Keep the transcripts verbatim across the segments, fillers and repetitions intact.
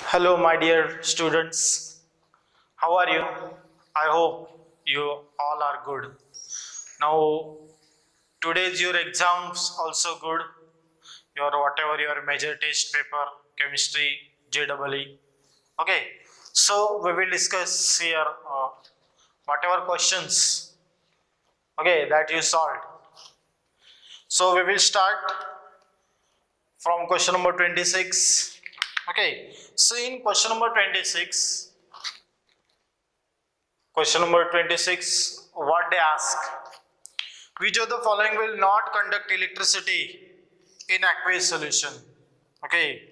Hello, my dear students. How are you? I hope you all are good. Now, today's your exams also good. Your whatever your major test paper, chemistry, J E E. Okay. So we will discuss here uh, whatever questions. Okay, that you solved. So we will start from question number twenty-six. Okay. So in question number twenty-six. Question number twenty-six, what they ask? Which of the following will not conduct electricity in aqueous solution? Okay.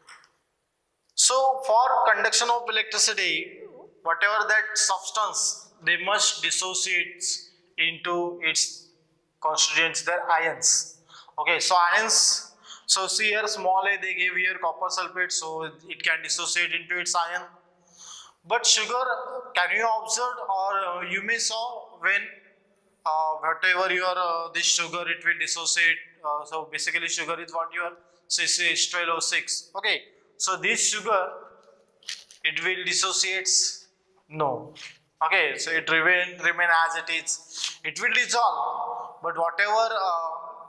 So for conduction of electricity, whatever that substance, they must dissociate into its constituents, their ions. Okay, so ions, so see here small a they gave here copper sulfate, so it can dissociate into its ion. But sugar, can you observe or uh, you may saw when uh, whatever your uh, this sugar it will dissociate. Uh, so basically sugar is what your C C H twelve O six. Okay, so this sugar it will dissociates no. Okay, so it remain remain as it is. It will dissolve, but whatever uh,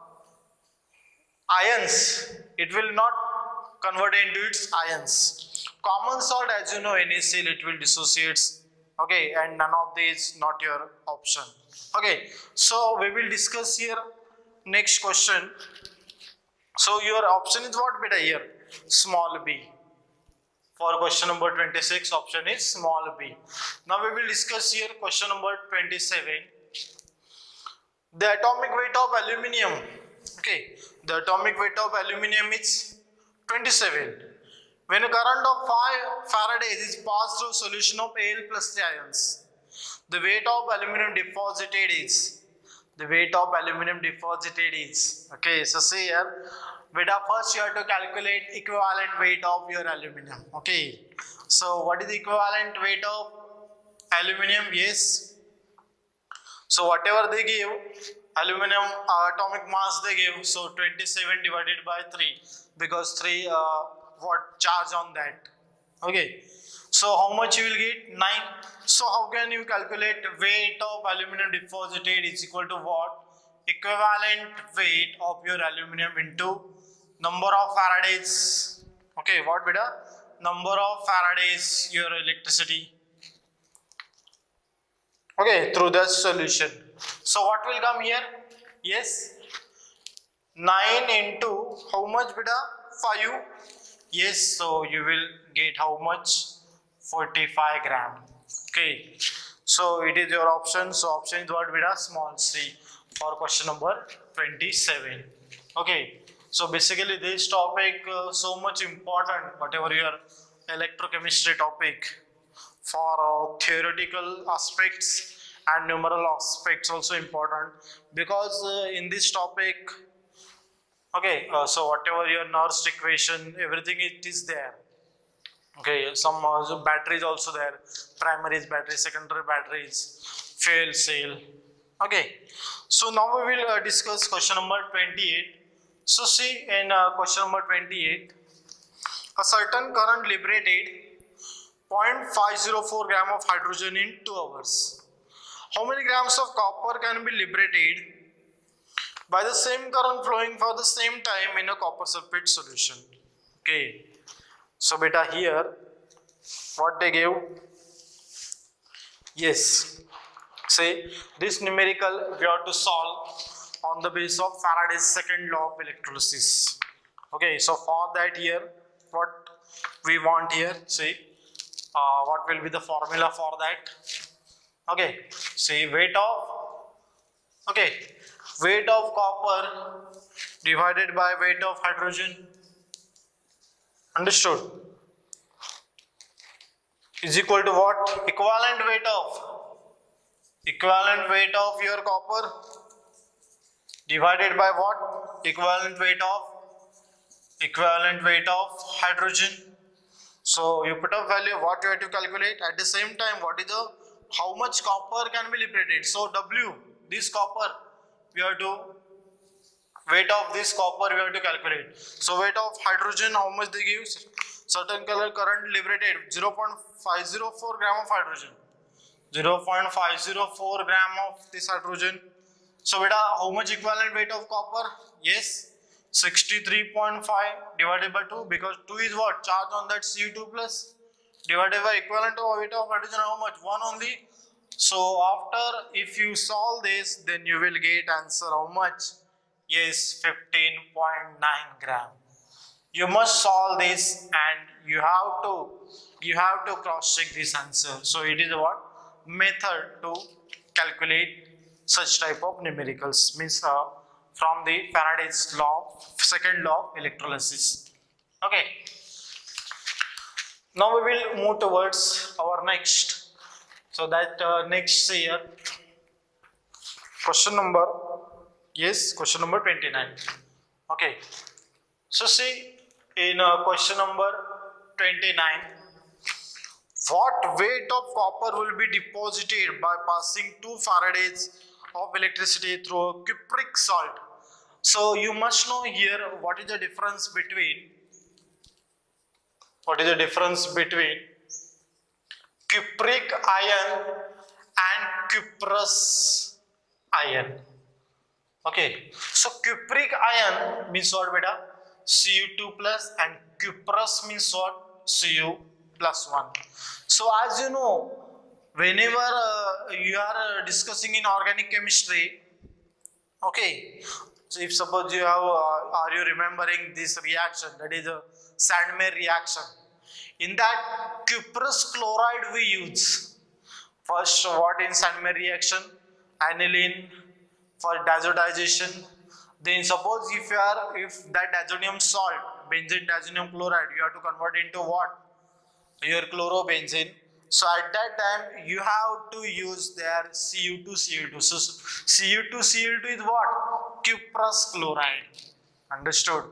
ions it will not convert into its ions. Common salt, as you know, NaCl it will dissociates. Okay, and none of these not your option. Okay, so we will discuss here next question. So your option is what beta here? Small b. For question number twenty-six, option is small b. Now we will discuss here question number twenty-seven. The atomic weight of aluminium. Okay, the atomic weight of aluminium is twenty-seven. When a current of five Faraday is passed through solution of Al plus three ions, the weight of aluminum deposited is, the weight of aluminum deposited is, okay, so see here, beta first you have to calculate equivalent weight of your aluminum, okay. So what is the equivalent weight of aluminum? Yes. So whatever they give, aluminum uh, atomic mass they give, so twenty-seven divided by three, because three uh, what charge on that. Okay, so how much you will get? Nine. So how can you calculate weight of aluminum deposited is equal to what? Equivalent weight of your aluminum into number of Faradays. Okay, what beta? Number of Faradays your electricity. Okay, through the solution. So what will come here? Yes, nine into how much beta? Five. Yes, so you will get how much? forty-five gram. Okay, so it is your option. So option is what beta? Small c for question number twenty-seven. Okay, so basically this topic uh, so much important, whatever your electrochemistry topic, for uh, theoretical aspects and numeral aspects also important, because uh, in this topic, okay, uh, so whatever your Nernst equation, everything it is there. Okay, some uh, so batteries also there, primaries batteries, secondary batteries, fuel cell. Okay, so now we will uh, discuss question number twenty-eight. So see in uh, question number twenty-eight, a certain current liberated zero point five zero four gram of hydrogen in two hours. How many grams of copper can be liberated by the same current flowing for the same time in a copper sulfate solution? Okay, so beta here what they give? Yes, say this numerical we have to solve on the basis of Faraday's second law of electrolysis. Okay, so for that here what we want here, see uh, what will be the formula for that? Okay, see weight of, okay, weight of copper divided by weight of hydrogen, understood, is equal to what? Equivalent weight of, equivalent weight of your copper divided by what? Equivalent weight of, equivalent weight of hydrogen. So you put up value, what you have to calculate at the same time, what is the, how much copper can be liberated. So W, this copper we have to, weight of this copper we have to calculate. So weight of hydrogen, how much they give? certain color current liberated zero point five zero four gram of hydrogen, zero point five zero four gram of this hydrogen. So beta, how much equivalent weight of copper? Yes, sixty-three point five divided by two, because two is what? Charge on that C U two plus, divided by equivalent of weight of hydrogen, how much? one only. So after, if you solve this, then you will get answer how much? Yes, fifteen point nine gram. You must solve this and you have to you have to cross check this answer. So it is what method to calculate such type of numericals, means uh, from the Faraday's law, second law of electrolysis. Okay. Now we will move towards our next. So that uh, next here, question number, yes, question number twenty-nine. Okay. So see, in uh, question number twenty-nine, what weight of copper will be deposited by passing two Faradays of electricity through a cupric salt? So you must know here what is the difference between what is the difference between cupric ion and cuprous ion. Okay, so cupric ion means what beta? C U two plus, and cuprous means what? C U plus one. So as you know, whenever uh, you are uh, discussing in organic chemistry, okay, so if suppose you have, uh, are you remembering this reaction, that is a Sandmeyer reaction. In that cuprous chloride we use. First, what in Sandmeyer reaction? Aniline for diazotization. Then suppose if you are, if that diazonium salt, benzene diazonium chloride, you have to convert into what? Your chlorobenzene. So at that time you have to use their C U two C U two. So C U two C U two is what? Cuprous chloride. Understood?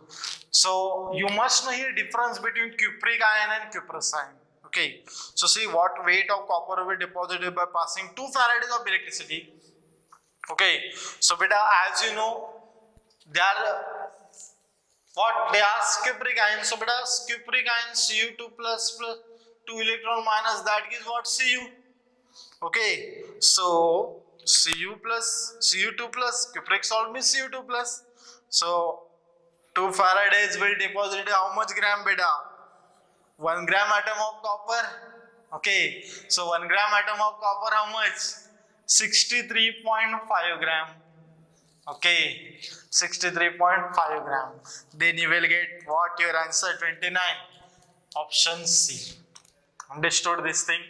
So you must know here difference between cupric ion and cuprous ion. Okay. So see what weight of copper will be deposited by passing two Faradays of electricity. Okay. So beta, as you know, they are what they are cupric ion. So beta, cupric ion C U two plus plus two electron minus, that is what? C U. Okay. So C U plus C U two plus, cupric salt means C U two plus. So two Faradays will deposit how much gram beta? one gram atom of copper. Okay. So one gram atom of copper how much? sixty-three point five gram. Okay. sixty-three point five gram. Then you will get what? Your answer twenty-nine. Option C. Understood this thing?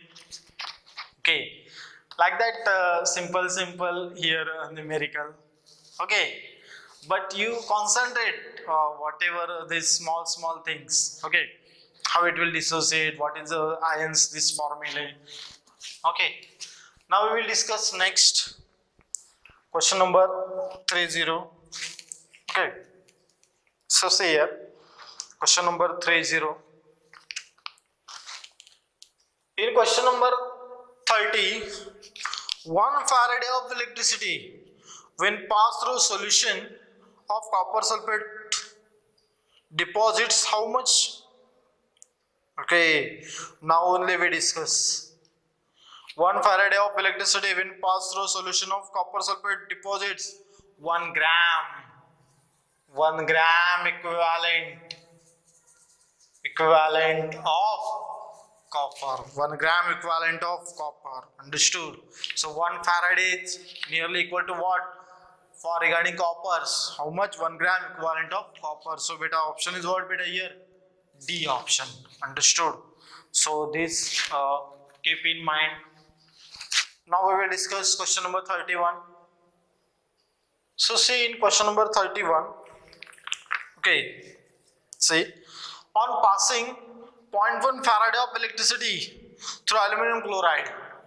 Okay. Like that, uh, simple, simple here uh, numerical. Okay. But you concentrate uh, whatever these small, small things. Okay. How it will dissociate, what is the ions, this formulae. Okay. Now we will discuss next. Question number thirty. Okay. So say here, question number thirty. In question number thirty, one Faraday of electricity when passed through solution of copper sulfate deposits how much? Okay, now only we discuss. One Faraday of electricity when passed through solution of copper sulfate deposits one gram. One gram equivalent equivalent of copper. One gram equivalent of copper. Understood? So one Faraday is nearly equal to what? For regarding coppers, how much? one gram equivalent of copper. So beta option is what beta here? D option. Understood? So this uh, keep in mind. Now we will discuss question number thirty-one. So see in question number thirty-one. Okay. See, on passing zero point one Faraday of electricity through aluminum chloride,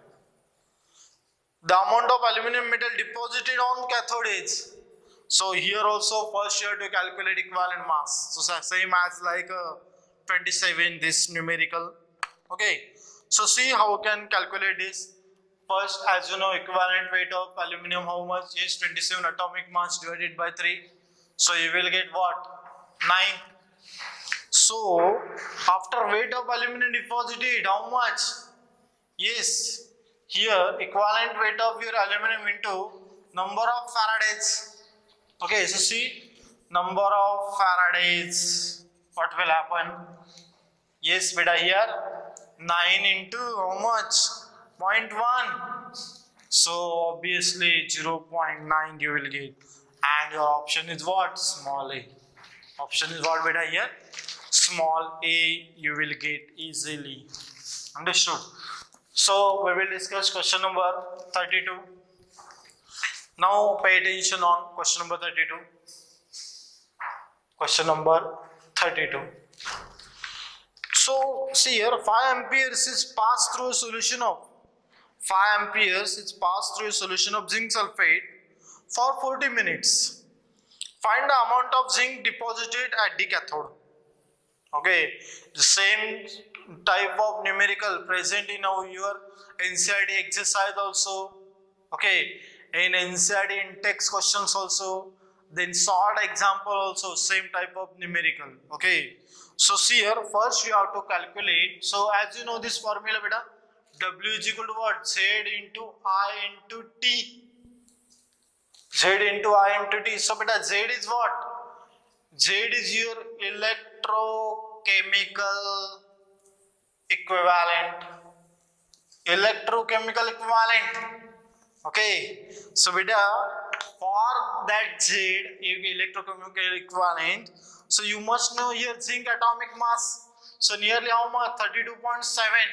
the amount of aluminum metal deposited on cathode is. So here also first you have to calculate equivalent mass. So same as like uh, twenty-seven, this numerical. Okay. So see how we can calculate this. First, as you know, equivalent weight of aluminum how much is twenty-seven atomic mass divided by three. So you will get what? nine. So After weight of aluminum deposited, how much? Yes, here equivalent weight of your aluminum into number of Faradays. Okay, so see, number of Faradays, what will happen? Yes, beta, here nine into how much? zero point one. So obviously zero point nine you will get, and your option is what? Small a. Option is what, beta, here? Small a you will get easily. Understood? So we will discuss question number thirty-two. Now pay attention on question number thirty-two. Question number thirty-two. So see here, five amperes is passed through a solution of five amperes is passed through a solution of zinc sulfate for forty minutes. Find the amount of zinc deposited at the cathode. Okay, the same type of numerical present in our your N C E R T exercise also. Okay, in N C E R T in text questions also. Then short example also, same type of numerical. Okay, so see here, first you have to calculate. So as you know this formula, beta, W is equal to what? Z into I into T. Z into I into T. So beta, Z is what? Z is your electrochemical equivalent. Electrochemical equivalent. Okay, so beta, for that Z electrochemical equivalent, so you must know here zinc atomic mass. So nearly how much? thirty-two point seven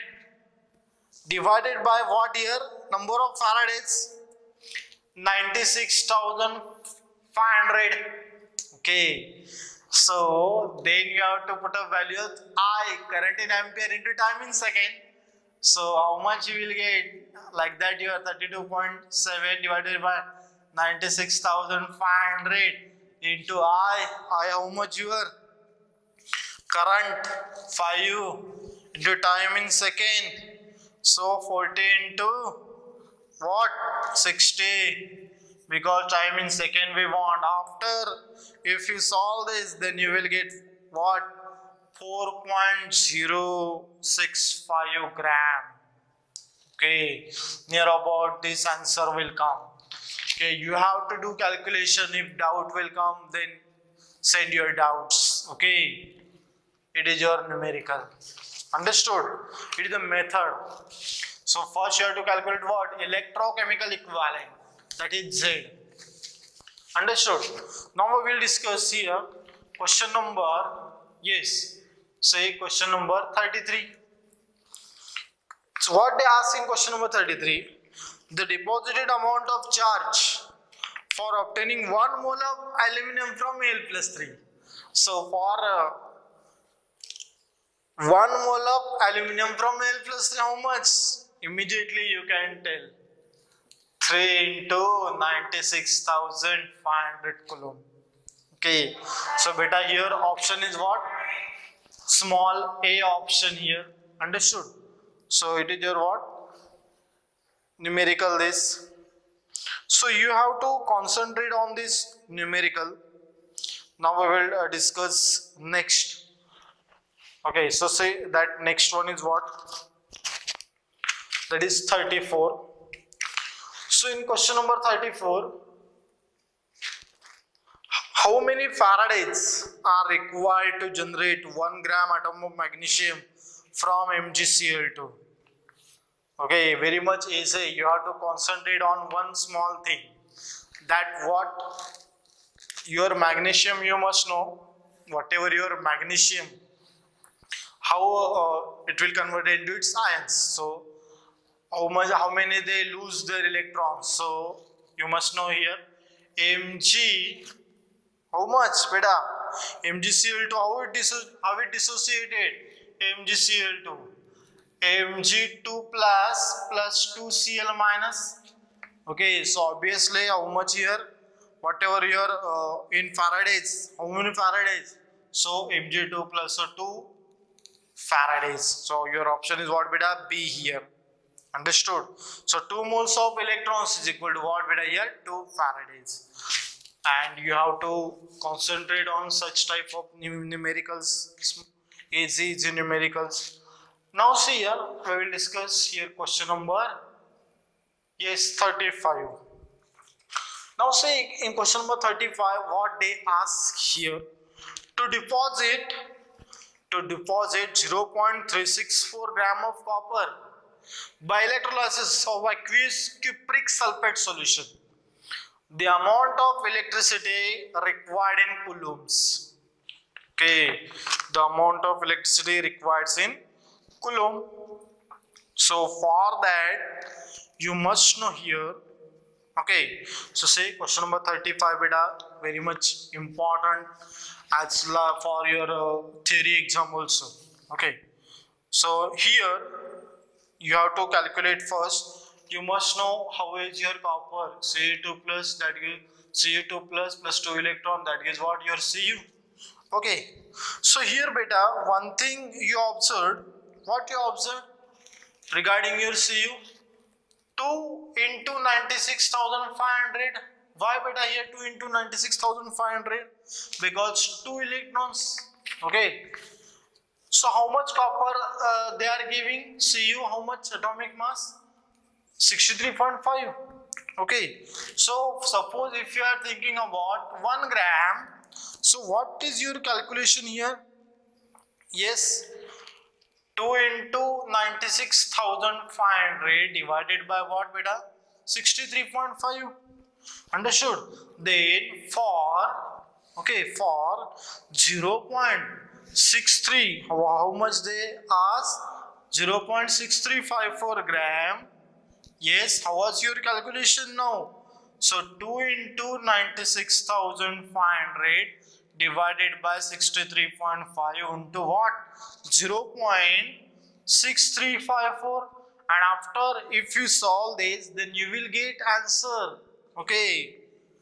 divided by what here? Number of Faradays? ninety-six thousand five hundred. Okay, so then you have to put a value of I, current in ampere, into time in second. So how much you will get? Like that, you are thirty-two point seven divided by ninety-six thousand five hundred into I. I, how much you are? Current five into time in second. So forty into what? sixty. Because time in second we want. After, if you solve this, then you will get what? four point zero six five gram. Okay, near about this answer will come. Okay, you have to do calculation. If doubt will come, then send your doubts. Okay, it is your numerical. Understood? It is the method. So first you have to calculate what? Electrochemical equivalent, that is Z. Understood? Now we will discuss here question number, yes, say question number thirty-three. So what they ask in question number thirty-three? The deposited amount of charge for obtaining one mole of aluminum from Al plus three. So for uh, one mole of aluminum from Al plus three, how much? Immediately you can tell. three into ninety-six thousand five hundred coulomb. Okay, so beta, here option is what? Small a option here. Understood? So it is your what? Numerical this. So you have to concentrate on this numerical. Now we will uh, discuss next. Okay, so say that next one is what? That is thirty-four. So in question number thirty-four, how many Faradays are required to generate one gram atom of magnesium from M g C l two? Okay, very much easy. You have to concentrate on one small thing. That what? Your magnesium, you must know. Whatever your magnesium, how uh, it will convert into its ions. So how much, how many they lose their electrons. So you must know here Mg, how much, beta? M g C l two, how it, disso how it dissociated? M g C l two, M g two plus plus two C l minus. Okay, so obviously how much here? Whatever your uh, in Faradays, how many Faradays? So M g two plus so two Faradays. So your option is what, beta? B here. Understood? So two moles of electrons is equal to what, beta? Here two Faradays. And you have to concentrate on such type of numericals. Easy, easy numericals. Now see here, we will discuss here question number, yes, thirty-five. Now see in question number thirty-five what they ask here. To deposit to deposit zero point three six four gram of copper by electrolysis of aqueous cupric sulfate solution, the amount of electricity required in coulombs. Okay, the amount of electricity required in coulomb. So for that you must know here. Okay, so say question number thirty-five beta, very much important as for your uh, theory exam also. Okay, so here you have to calculate first. You must know how is your copper C u two plus, that gives C u two plus plus two electron, that gives what, your Cu. Okay, so here beta, one thing you observed, what you observed regarding your Cu, two into ninety-six thousand five hundred. Why beta here two into ninety-six thousand five hundred? Because two electrons. Okay, so how much copper uh, they are giving? Cu, how much atomic mass? sixty-three point five. Okay, so suppose if you are thinking about one gram, so what is your calculation here? Yes, two into ninety-six thousand five hundred divided by what beta? sixty-three point five. Understood? Then for, okay, for zero point six three, how much they ask? zero point six three five four gram. Yes, how was your calculation now? So two into ninety-six thousand five hundred divided by sixty-three point five into what? zero point six three five four. And after, if you solve this, then you will get answer. Okay,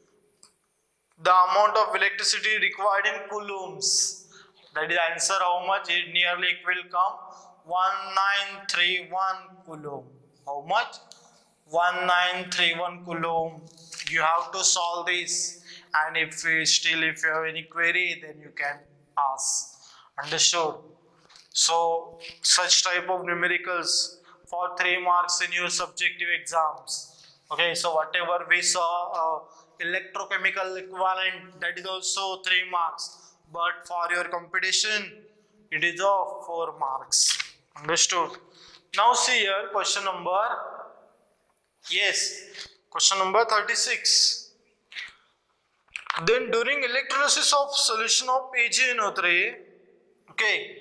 the amount of electricity required in coulombs, that is answer how much, it nearly it will come one nine three one coulomb. How much? one nine three one coulomb. You have to solve this, and if you still if you have any query, then you can ask. Understood? So such type of numericals for three marks in your subjective exams. Okay, so whatever we saw, uh, electrochemical equivalent, that is also three marks, but for your competition it is of four marks. Understood? Now see here question number, yes, question number thirty-six. Then during electrolysis of solution of A g N O three, okay,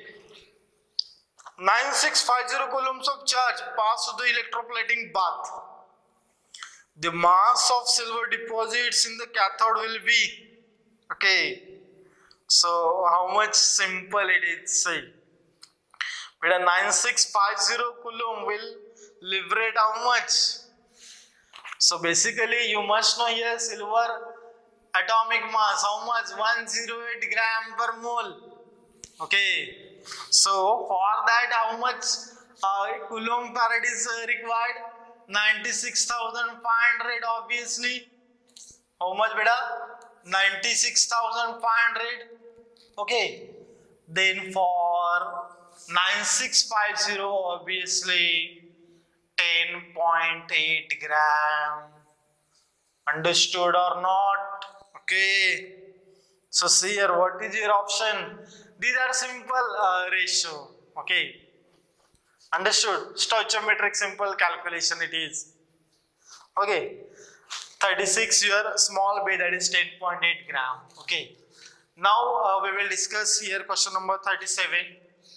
nine six five zero coulombs of charge pass through the electroplating bath. The mass of silver deposits in the cathode will be, okay, so how much simple it is, say, but a nine six five zero coulomb will liberate how much? So basically you must know here silver atomic mass, how much? one hundred eight gram per mole. Okay, so for that how much uh, coulomb farad is uh, required? ninety-six thousand five hundred, obviously. How much beta? ninety-six thousand five hundred. Okay, then for nine six five zero, obviously ten point eight gram. Understood or not? Okay, so see here, what is your option? These are simple uh, ratio. Okay, understood? Stoichiometric simple calculation it is. Okay, thirty-six here, small b, that is ten point eight gram. Okay, now uh, we will discuss here question number thirty-seven.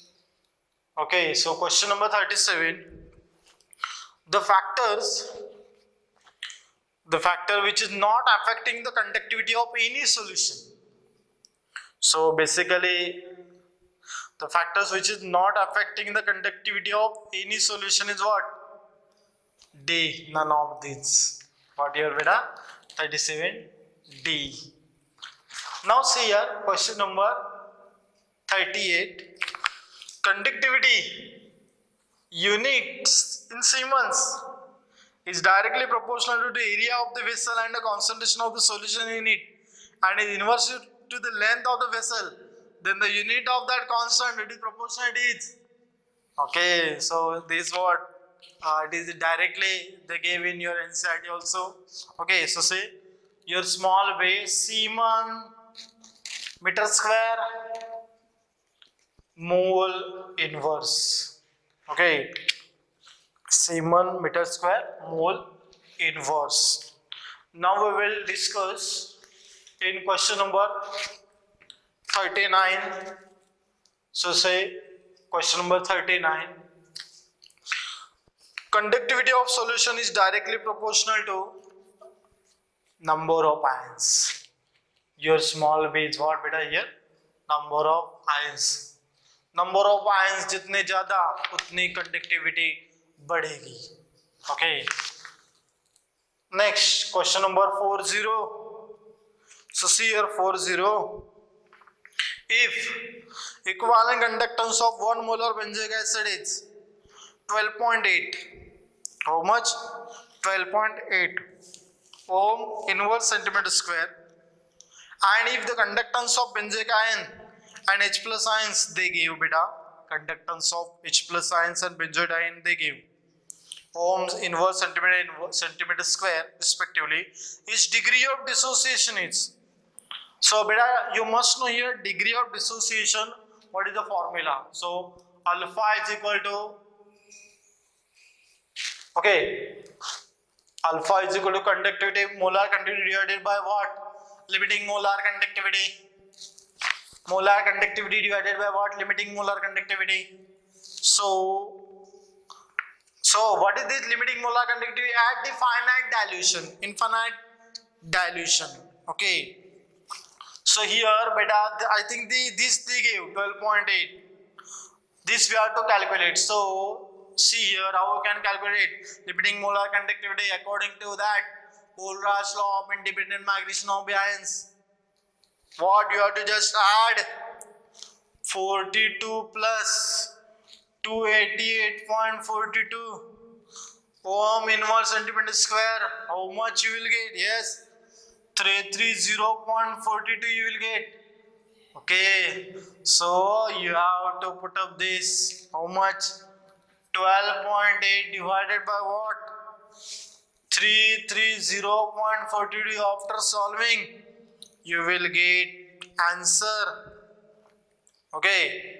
Okay, so question number thirty-seven, the factors, the factor which is not affecting the conductivity of any solution. So basically the factors which is not affecting the conductivity of any solution is what? D, none of these. What here beta? thirty-seven, D. Now see here question number thirty-eight. Conductivity units in Siemens is directly proportional to the area of the vessel and the concentration of the solution in it, and is inversely to the length of the vessel. then the unit of that constant, it is proportionate is. Okay, so this what uh, it is directly they gave in your N C E R T also. Okay, so say your small base Siemann meter square mole inverse. Okay, Siemann meter square mole inverse. Now we will discuss in question number thirty-nine. So say question number thirty-nine. Conductivity of solution is directly proportional to number of ions. Your small b is what beta here? Number of ions. Number of ions जितने ज़्यादा उतनी conductivity बढ़ेगी. Okay. Next question number forty. So see here forty. If equivalent conductance of one molar benzoic acid is twelve point eight, how much? twelve point eight ohm inverse centimeter square, and if the conductance of benzoic ion and H plus ions they give beta, conductance of H plus ions and benzoic ion they give ohms inverse centimeter inverse centimeter square respectively, its degree of dissociation is. So beta, you must know here degree of dissociation. What is the formula? So alpha is equal to, okay, alpha is equal to conductivity, molar conductivity divided by what? Limiting molar conductivity. Molar conductivity divided by what? Limiting molar conductivity. So, so what is this limiting molar conductivity at the finite dilution, infinite dilution? Okay. So here, beta, I think the this they gave twelve point eight. This we have to calculate. So see here how we can calculate limiting molar conductivity according to that Pohl's law of independent migration of ions. What you have to just add forty-two plus two eighty-eight point four two ohm inverse centimeter square. How much you will get? Yes, three hundred thirty point four two you will get. Okay, so you have to put up this. How much? twelve point eight divided by what? three hundred thirty point four two. After solving, you will get answer. Okay,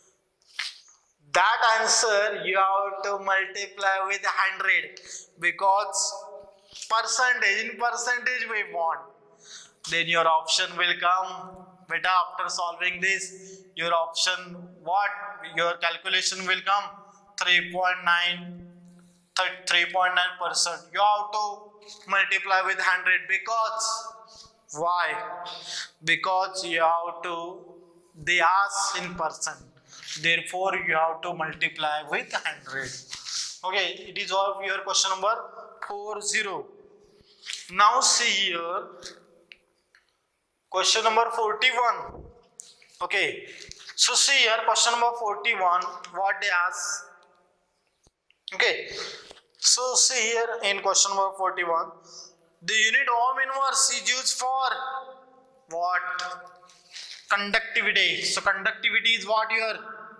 that answer you have to multiply with one hundred because percentage, in percentage we want. Then your option will come. Beta, after solving this, your option, what? Your calculation will come three point nine, three point nine percent. You have to multiply with one hundred because, why? Because you have to, they ask in percent. Therefore, you have to multiply with one hundred. Okay, it is all of your question number forty. Now see here, question number forty-one. Okay, so see here, question number forty-one, what they ask. Okay, so see here in question number forty-one, the unit ohm inverse is used for what? Conductivity. So conductivity is what your?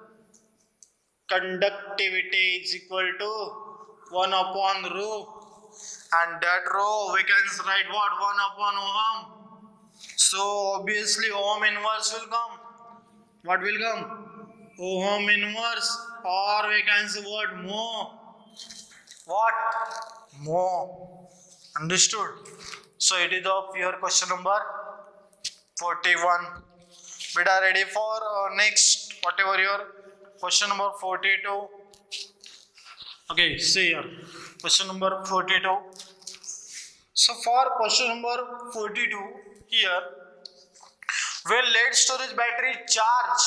Conductivity is equal to one upon rho, and that rho we can write what? one upon ohm. So obviously ohm inverse will come. What will come? Ohm inverse, or we can say what? Mho. What? Mho. Understood? So it is of your question number forty-one. Beta, ready for uh, next whatever your question number forty-two. Okay, see here, question number forty-two. So for question number forty-two here, when lead storage battery charge,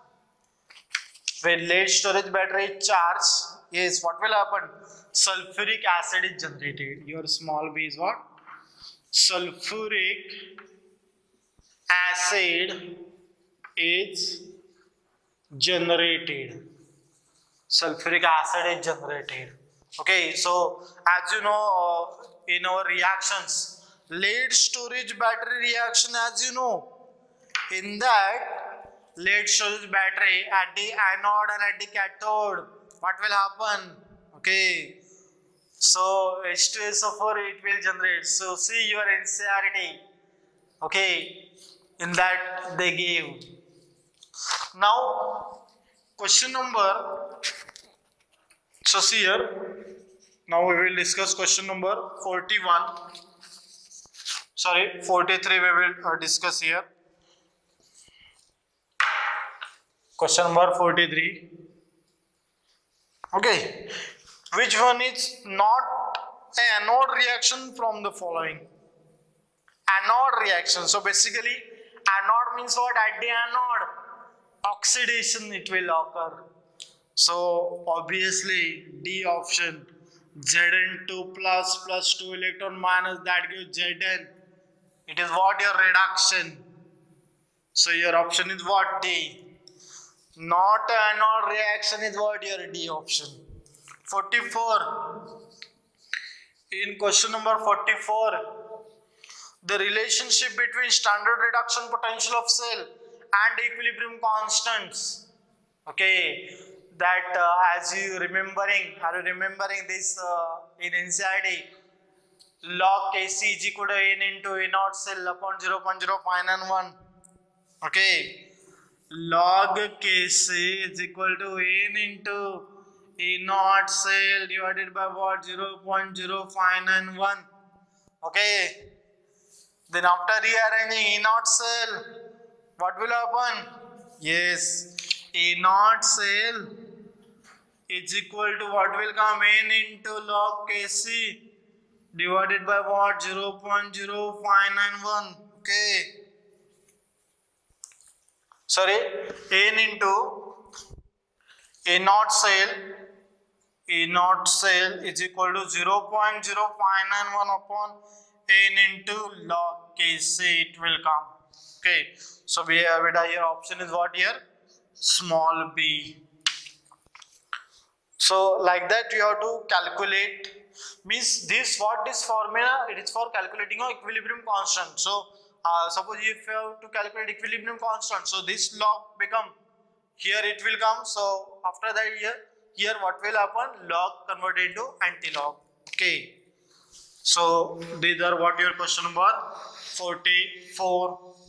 when lead storage battery charge, yes, what will happen? Sulfuric acid is generated. Your small b is what? Sulfuric acid is generated. Sulfuric acid is generated. Okay, so as you know, uh, in our reactions, lead storage battery reaction, as you know, in that lead storage battery at the anode and at the cathode, what will happen? Okay, so H two S O four it will generate. So see your N C E R T. Okay, in that they gave. Now question number, so see here, now we will discuss question number forty-one, sorry forty-three we will uh, discuss here. Question number forty-three. Okay, which one is not an anode reaction from the following? Anode reaction. So basically anode means what? At the anode oxidation it will occur. So obviously D option, Z N two plus plus two electron minus, that gives Z N. It is what? Your reduction. So your option is what? D. Not anode reaction is what? Your D option. forty-four. In question number forty-four, the relationship between standard reduction potential of cell and equilibrium constants. Okay, that uh, as you remembering, are you remembering this uh, in N C E R T? Log Kc is equal to N into A naught cell upon zero point zero five nine one. Okay. Log Kc is equal to N into A naught cell divided by what? zero point zero five nine one. Okay. Then after rearranging A naught cell, what will happen? Yes, A naught cell is equal to what will come? N into log Kc divided by what? zero point zero five nine one. Okay. Sorry, N into A naught cell, A naught cell is equal to zero point zero five nine one upon N into log Kc it will come. Okay, so we have it here, option is what here? Small b. So like that you have to calculate, means this what this formula, it is for calculating a equilibrium constant. So Uh, suppose if you have to calculate equilibrium constant, so this log become, here it will come, so after that here, here what will happen? Log converted into anti-log. Okay, so these are what your question number forty-four.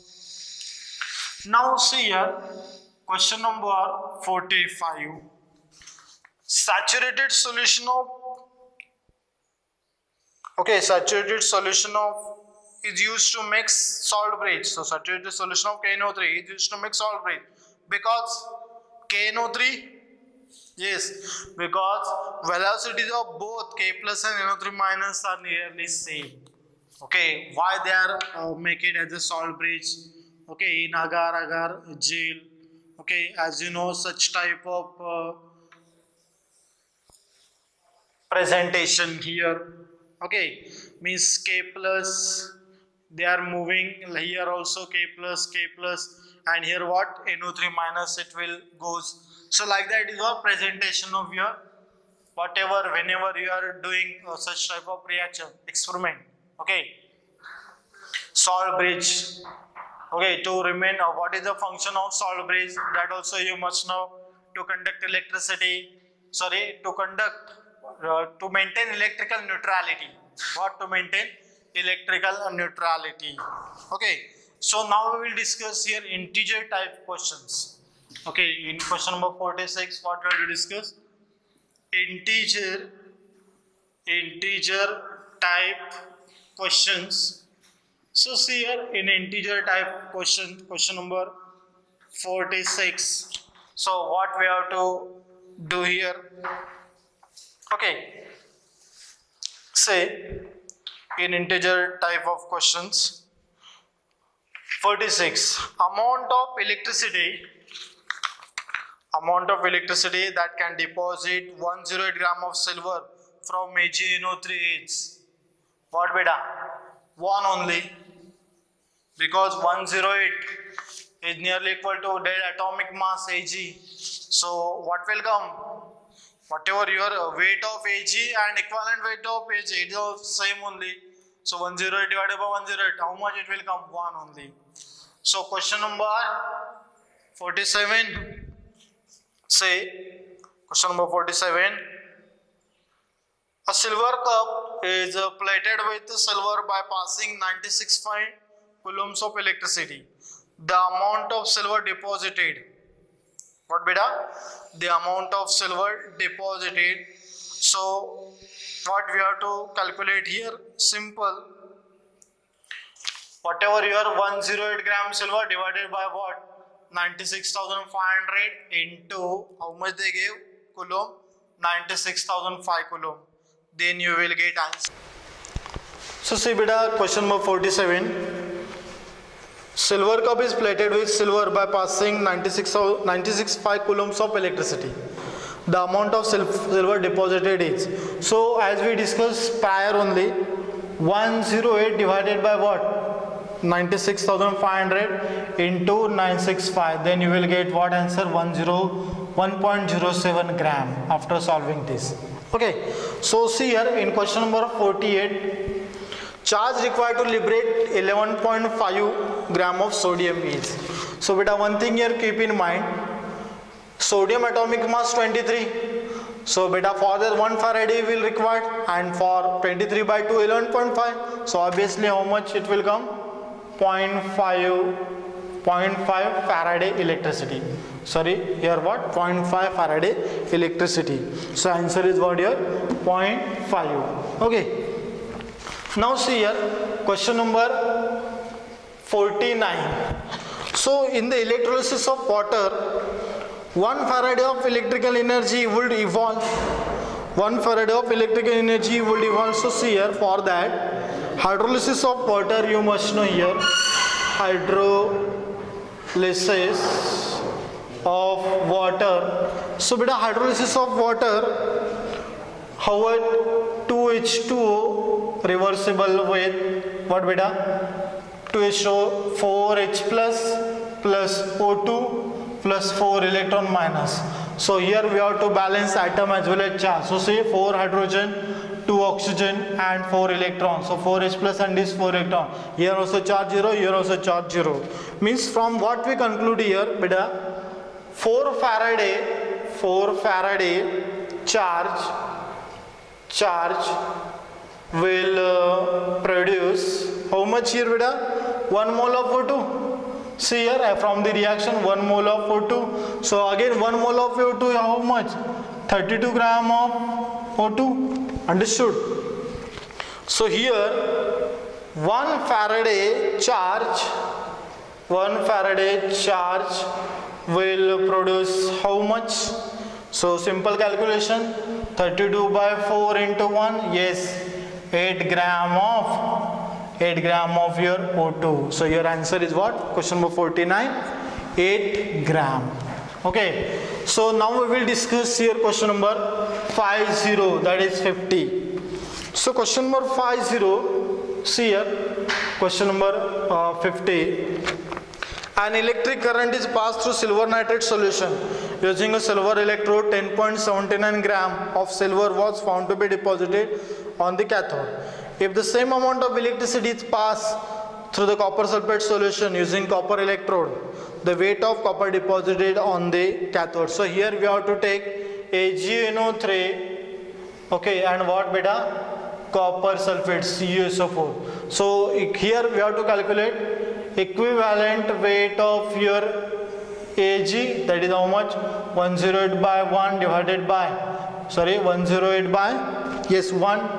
Now see here, question number forty-five. Saturated solution of, okay, saturated solution of is used to mix salt bridge. So saturated solution of K N O three is used to mix salt bridge because K N O three, yes, because velocities of both K plus and N O three minus are nearly same. Okay, why they are uh, make it as a salt bridge? Okay, in agar agar gel. Okay, as you know, such type of uh, presentation here. Okay, means K plus, they are moving here also K plus, K plus, and here what? N O three minus it will goes. So like that is your presentation of your whatever, whenever you are doing uh, such type of reaction experiment. Okay, salt bridge. Okay, to remain uh, what is the function of salt bridge, that also you must know. To conduct electricity, sorry, to conduct uh, to maintain electrical neutrality. What? To maintain electrical neutrality. Okay, so now we will discuss here integer type questions. Okay, in question number forty-six, what we will discuss? Integer, integer type questions. So see here, in integer type question, question number forty-six. So what we have to do here? Okay, say in integer type of questions, forty-six, amount of electricity, amount of electricity that can deposit one hundred eight gram of silver from A g N O three is what, beta? One only, because one hundred eight is nearly equal to dead atomic mass Ag. So what will come? Whatever your weight of Ag and equivalent weight of Ag, it is same only. So one hundred eight divided by one hundred eight, how much it will come? one only. So question number forty-seven. Say question number forty-seven. A silver cup is uh, plated with silver by passing ninety-six point five coulombs of electricity. The amount of silver deposited. What beta? The amount of silver deposited. So what we have to calculate here? Simple. Whatever your one hundred eight gram silver divided by what? ninety-six thousand five hundred into how much they gave? Coulomb? ninety-six thousand five coulomb. Then you will get answer. So see beta, question number forty-seven. Silver cup is plated with silver by passing ninety-six point five coulombs of electricity. The amount of silver deposited is. So as we discussed prior only, one hundred eight divided by what? ninety-six thousand five hundred into nine sixty-five. Then you will get what answer? one point zero seven gram after solving this. Okay. So see here in question number forty-eight, charge required to liberate eleven point five gram of sodium is. So beta, one thing here keep in mind, sodium atomic mass twenty-three. So beta, for the one Faraday will required, and for twenty-three by two, eleven point five. So obviously how much it will come? zero point five, zero point five Faraday electricity. Sorry, here what? zero point five Faraday electricity. So answer is what here? zero point five. Okay. Now see here, question number forty-nine. So in the electrolysis of water, one Faraday of electrical energy would evolve. One Faraday of electrical energy would evolve. So see here, for that, hydrolysis of water, you must know here, hydrolysis of water. So beta, hydrolysis of water, how it two H two O reversible with what beta? two H two O, four H plus plus O two plus four electron minus. So here we have to balance atom as well as charge. So say four hydrogen, two oxygen and four electrons. So four H plus and this four electron. Here also charge zero, here also charge zero. Means from what we conclude here, beta, four Faraday, four Faraday charge, charge will uh, produce how much here beta? one mole of O two. See here, from the reaction one mole of O two. So again one mole of O two, how much? thirty-two gram of O two. Understood? So here one Faraday charge, one Faraday charge will produce how much? So simple calculation, thirty-two by four into one, yes, eight gram of eight gram of your O two. So your answer is what? Question number forty-nine, eight gram. Okay. So now we will discuss here question number fifty, that is fifty. So question number fifty, see here, question number uh, fifty. An electric current is passed through silver nitrate solution. Using a silver electrode, ten point seven nine gram of silver was found to be deposited on the cathode. If the same amount of electricity is passed through the copper sulfate solution using copper electrode, the weight of copper deposited on the cathode. So here we have to take A G N O three, okay, and what beta? Copper sulfate, C u S O four. So here we have to calculate equivalent weight of your A G, that is how much? one hundred eight by one divided by, sorry, one hundred eight by, yes, one.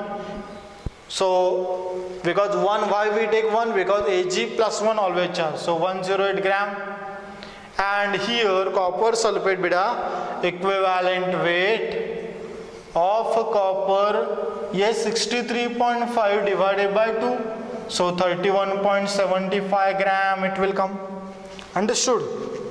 So because one, why we take one? Because A G plus one always charge. So one hundred eight gram. And here copper sulfate beta, equivalent weight of copper, yes, sixty-three point five divided by two. So thirty-one point seven five gram it will come. Understood?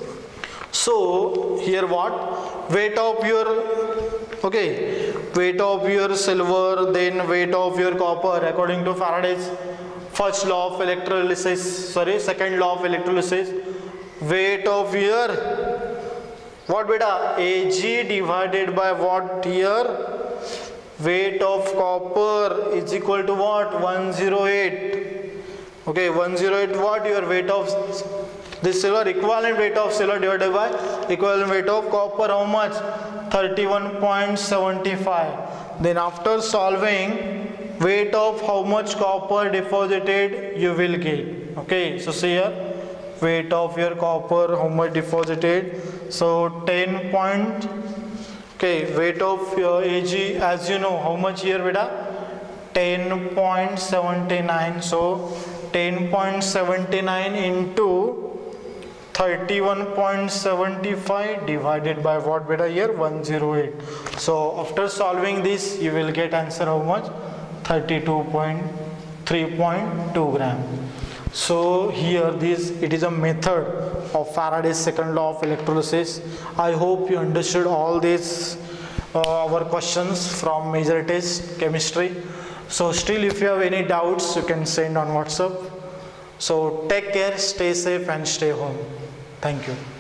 So here what? Weight of your, okay, weight of your silver, then weight of your copper according to Faraday's first law of electrolysis, sorry, second law of electrolysis. Weight of your, what beta? A G divided by what here? Weight of copper is equal to what? one hundred eight. Okay, one hundred eight what? Your weight of This silver, equivalent weight of silver divided by equivalent weight of copper, how much? thirty-one point seven five. Then after solving, weight of how much copper deposited you will get. Okay, so see here, weight of your copper, how much deposited. So ten point, okay, weight of your A G, as you know, how much here beta? ten point seven nine. So ten point seven nine into thirty-one point seven five divided by what beta here? one hundred eight. So after solving this, you will get answer how much? thirty-two point three point two gram. So here this, it is a method of Faraday's second law of electrolysis. I hope you understood all these uh, our questions from major test chemistry. So still, if you have any doubts, you can send on WhatsApp. So take care, stay safe and stay home. Thank you.